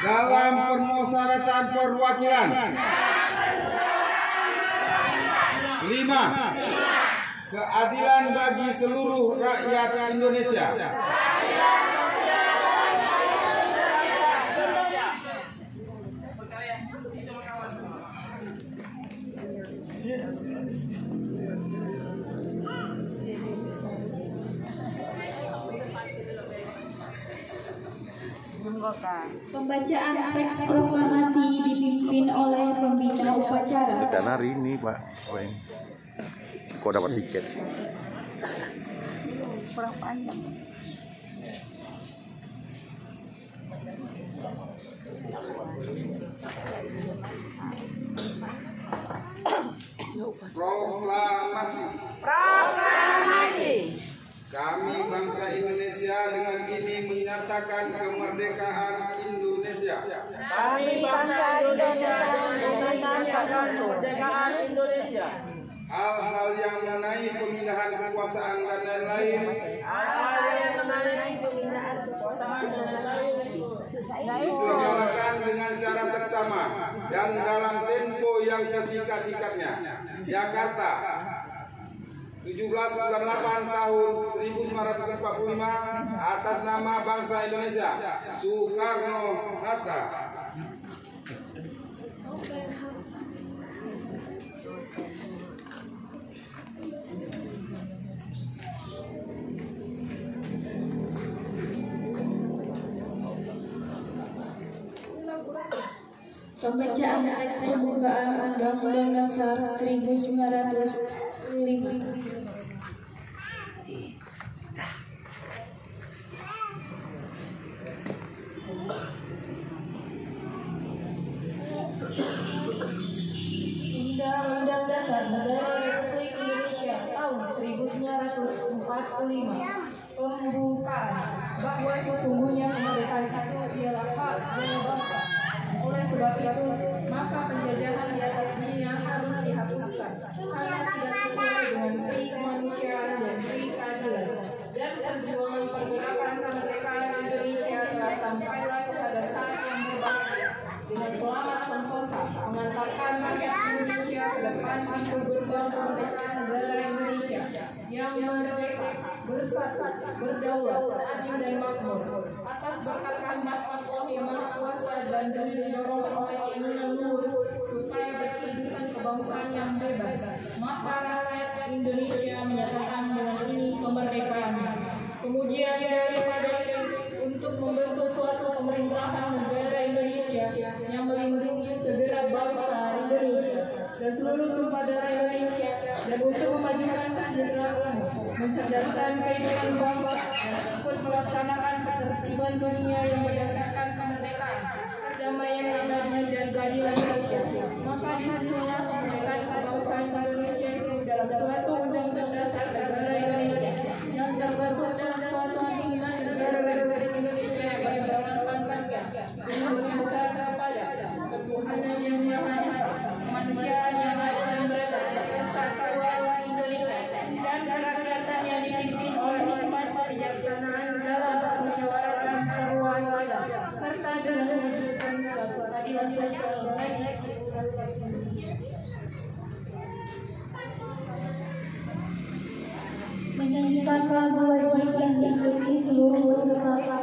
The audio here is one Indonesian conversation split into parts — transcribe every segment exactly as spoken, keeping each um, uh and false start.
dalam permusyawaratan perwakilan. Lima, keadilan bagi seluruh rakyat Indonesia. Pembacaan teks proklamasi dipimpin oleh pembina upacara. Dan hari ini Pak, kok dapat tiket? Kurang panjang. Proklamasi. Proklamasi. Kami bangsa Indonesia dengan ini menyatakan kemerdekaan Indonesia. Kami bangsa Indonesia menyatakan kemerdekaan Indonesia. Hal-hal yang mengenai pemindahan kekuasaan dan lain-lain. Hal-hal yang mengenai pemindahan kekuasaan dan lain-lain diselenggarakan dengan cara seksama dan dalam tempo yang sesingkat-singkatnya. Jakarta, tujuh belas bulan delapan tahun seribu sembilan ratus empat puluh lima, atas nama bangsa Indonesia, Soekarno-Hatta. Pembacaan teks pembukaan Undang-Undang Dasar seribu sembilan ratus empat puluh lima. Undang-Undang Dasar Negara Republik Indonesia tahun seribu sembilan ratus empat puluh lima. Pembukaan bahwa sesungguhnya kemerdekaan itu ialah hak segala bangsa. Oleh sebab itu, maka penjajahan di atas dunia harus dihapuskan karena tidak sesuai dengan pri kemanusiaan dan pri keadilan. Dan perjuangan pergerakan kemerdekaan Indonesia telah sampailah pada saat yang berbahagia dengan selamat sentosa mengantarkan rakyat Indonesia ke depan pintu gerbang kemerdekaan negara Indonesia yang merdeka, bersatu, berdaulat, adil dan makmur atas berkat rahmat Allah yang Maha Kuasa dan didorong oleh keinginan luhur supaya berkehidupan kebangsaan yang bebas. Maka rakyat Indonesia menyatakan dengan ini kemerdekaan. Kemudian daripada itu, untuk membentuk suatu pemerintahan negara Indonesia yang melindungi segera bangsa Indonesia dan seluruh tumpah darah Indonesia, dan untuk memajukan kesejahteraan, mencerdaskan kehidupan bangsa, dan ikut melaksanakan ketertiban dunia yang berdasarkan kemerdekaan, perdamaian abadi dan keadilan sosial. Maka disusunlah kemerdekaan kebangsaan Indonesia itu dalam suatu undang-undang dasar negara Indonesia yang terbentuk dalam suatu asinan negara Republik Indonesia yang berpangkat dengan berdasar kepada ketuhanan yang Maha Esa, kemanusiaan yang adil dan beradab, persatuan Indonesia, dan kerakyatan yang dipimpin oleh hikmat kebijaksanaan dalam permusyawaratan perwakilan, serta dengan mewujudkan suatu keadilan sosial bagi seluruh rakyat Indonesia. Menyanyikan lagu wajib yang diikuti seluruh peserta.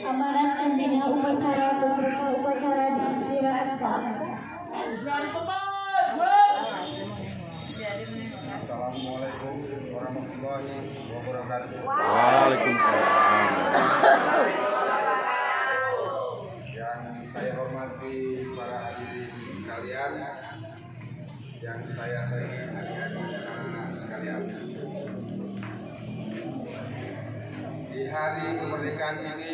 Amanat pembina upacara beserta upacara diistirahatkan. Assalamualaikum warahmatullahi wabarakatuh. Waalaikumsalam. Yang saya hormati para hadirin sekalian, yang saya sayangi adik-adik anak sekalian. Di hari kemerdekaan ini,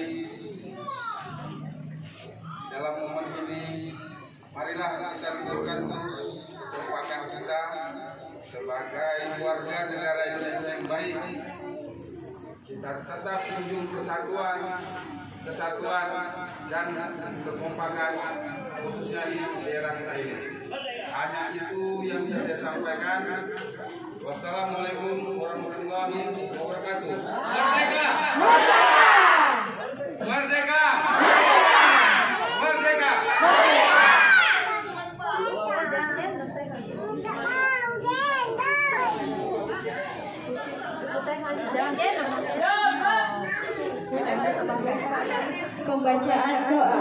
dalam momen ini, marilah kita tunjukkan terus kekompakan kita sebagai warga negara Indonesia yang baik. Kita tetap junjung persatuan, kesatuan, dan kekompakan khususnya di daerah kita ini. Hanya itu yang saya sampaikan. Wassalamualaikum warahmatullahi wabarakatuh. Merdeka! Merdeka! Merdeka! Pembacaan doa.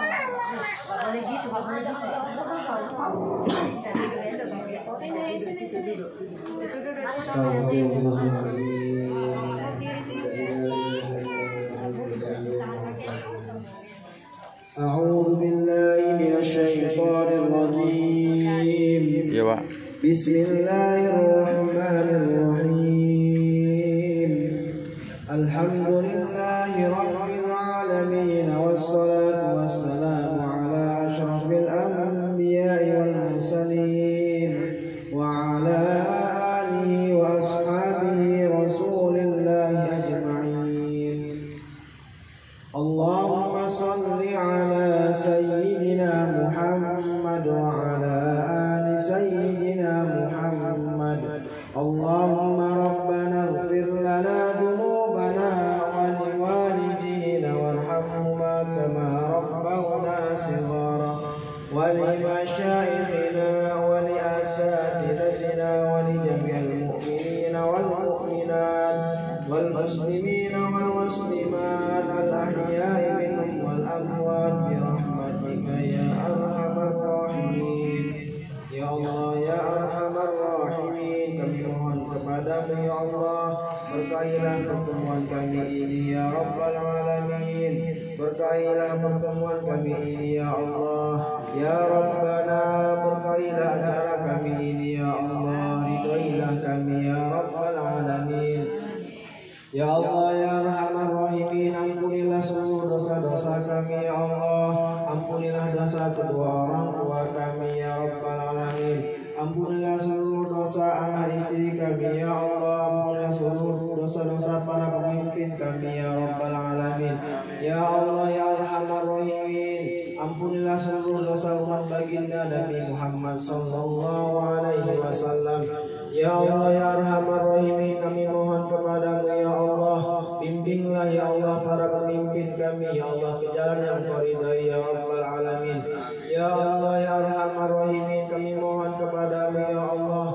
أعوذ بالله من الشيطان الرجيم. Iya, Pak. بسم الله الرحمن الرحيم. الحمد لله رب العالمين والصلاة والسلام على أشرف الأنبياء والمرسلين وعلى آله وأصحابه رسول الله أجمعين. اللهم صل على سيدنا محمد وعلى آل سيدنا محمد. اللهم ربنا اغفر لنا ذنوبنا ولوالدينا وارحمهما كما ربونا صغارا ولمشايخنا ولأساتذتنا ولجميع المؤمنين والمؤمنات والمسلمين والمسلمات الأحياء منهم والأموات برحمتك يا أرحم الراحمين. Ya Allah, ya Arhamar Rahimin, kami mohon kepadamu ya Allah, berkahilah pertemuan kami ini ya Rabbal Alamin. Berkahilah pertemuan kami ini ya Allah, ya Rabbana. Berkahilah acara kami ini ya Allah, ridhoilah kami ya Rabbal Alamin. Ya Allah, ya Arhamar Rahimin, ampunilah seluruh dosa-dosa kami ya Allah. Ampunilah dosa kedua orang tua kami ya Rabbal Alamin. Ampunilah seluruh dosa anak istri kami ya Allah. Ampunilah seluruh dosa-dosa para pemimpin kami ya Rabbal Alamin. Ya Allah, ya Arhamar Rahimin, ampunilah seluruh dosa umat baginda Nabi Muhammad sallallahu alaihi wasallam. Ya Allah, ya Arhamar Rahimin, kami mohon kepadamu ya Allah, bimbinglah ya Allah para pemimpin kami ya Allah ke jalan yang Kau ridhai ya Rabbal Alamin. Ya Allah, ya Arhamar Rahimin, kami mohon kepadamu ya Allah,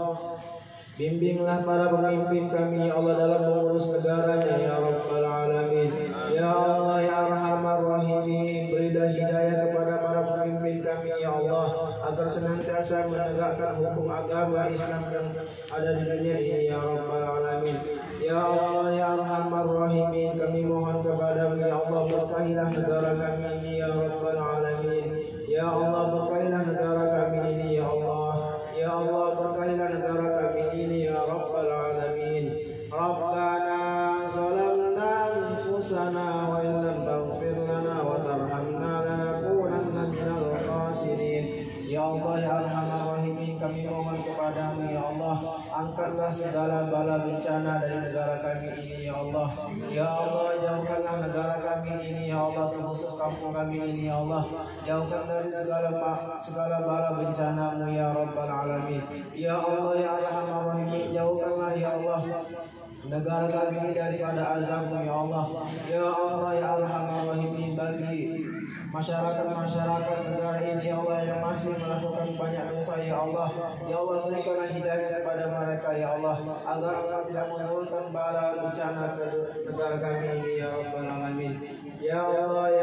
bimbinglah para pemimpin kami ya Allah dalam mengurus negaranya ya Rabbal Alamin. Ya Allah, ya Arhamar Rahimin, berilah hidayah kepada para pemimpin kami ya Allah agar senantiasa menegakkan hukum agama Islam yang ada di dunia ini ya Rabbal Alamin. Ya Allah, ya Arhamar Rahimin, kami mohon kepadamu ya Allah, berkahilah negara kami ini ya Rabbal Alamin. Ya Allah, berkahilah negara kami ini ya Allah. Ya Allah, berkahilah negara kami ini ya Rabbal Alamin. Rabbana zalamna anfusana wa in lam taghfir lana wa tarhamna lanakunanna minal khasirin. Ya Allah, ya Arhamar Rahimin, kami mohon kepadamu ya Allah, angkatlah segala bala bencana dari negara kami ini ya Allah. Ya Allah, jauhkanlah negara kami ini ya Allah, terkhusus kampung kami ini ya Allah. Jauhkan dari segala segala bala bencana-Mu ya Rabbal Alamin. Ya Allah, ya Arhamar Rahimin, jauhkanlah ya Allah negara kami daripada azab-Mu ya Allah. Ya Allah, ya Arhamar Rahimin, bagi masyarakat-masyarakat negara ini ya Allah yang masih melakukan banyak dosa ya Allah, ya Allah berikanlah hidayah kepada mereka ya Allah, agar Engkau tidak menurunkan bala bencana ke negara kami ini ya Rabbal Alamin. Ya Allah, ya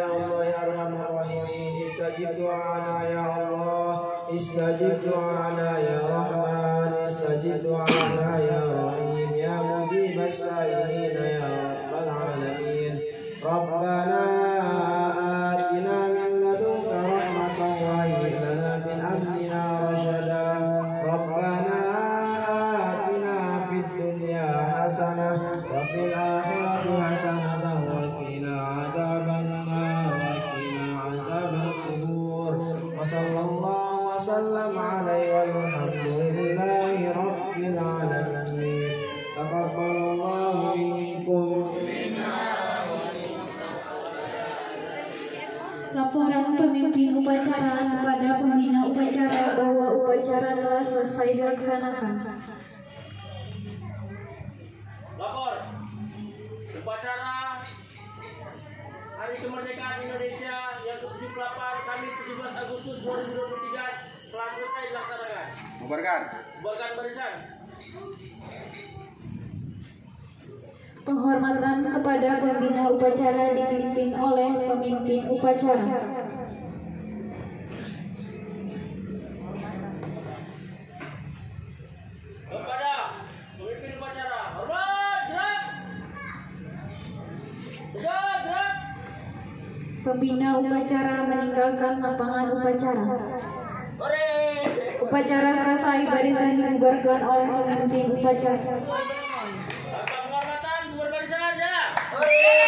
استجب دعانا يا الله استجب دعانا يا رحمن استجب دعانا يا رحيم يا مجيب السائلين يا رب العالمين ربنا آتنا من لدنك رحمة وهيئ لنا من أمرنا رشدا ربنا آتنا في الدنيا حسنة وفي الآخرة حسنة وقنا عذاب النار وقنا عذاب القبور وصلى الله وسلم عليه والحمد لله رب العالمين تقبل الله منكم. Laporan pemimpin upacara kepada pembina upacara bahwa upacara telah selesai dilaksanakan. Lapor, upacara Hari Kemerdekaan Indonesia yang ke tujuh puluh delapan Kamis tujuh belas Agustus dua ribu dua puluh tiga telah selesai dilaksanakan. Bubarkan. Bubarkan barisan. Penghormatan kepada pembina upacara dipimpin oleh pemimpin upacara. Kepada pemimpin upacara, hormat, gerak. Gerak, gerak. Pembina upacara meninggalkan lapangan upacara. Upacara selesai, barisan dibubarkan oleh pemimpin upacara. Tanpa penghormatan, bubar barisan ya.